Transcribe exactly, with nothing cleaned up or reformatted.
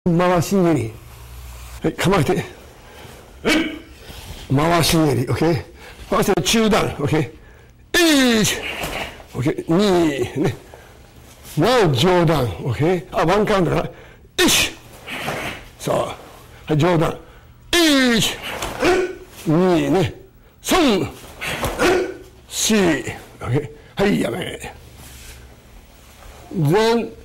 回し蹴り。はい、構えて。回し蹴り、OK。回して中段、OK。いち、OK。に、ね。なお上段、OK。あ、ワンカウントだ。いち。さあ、はい、上段。いち、に、ね。さん、よん、OK。はい、やめ。前、